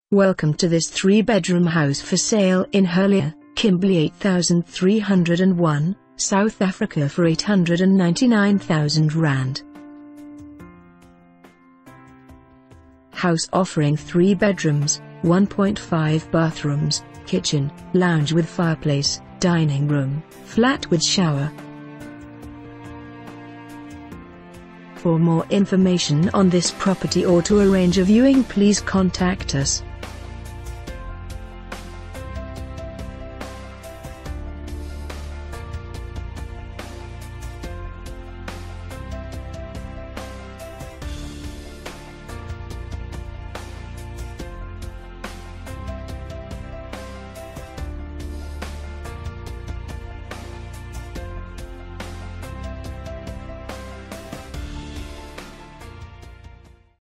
Welcome to this 3-bedroom house for sale in Herlear, Kimberley 8301, South Africa for R899,000. House offering 3 bedrooms, 1.5 bathrooms, kitchen, lounge with fireplace, dining room, flat with shower. For more information on this property or to arrange a viewing, please contact us.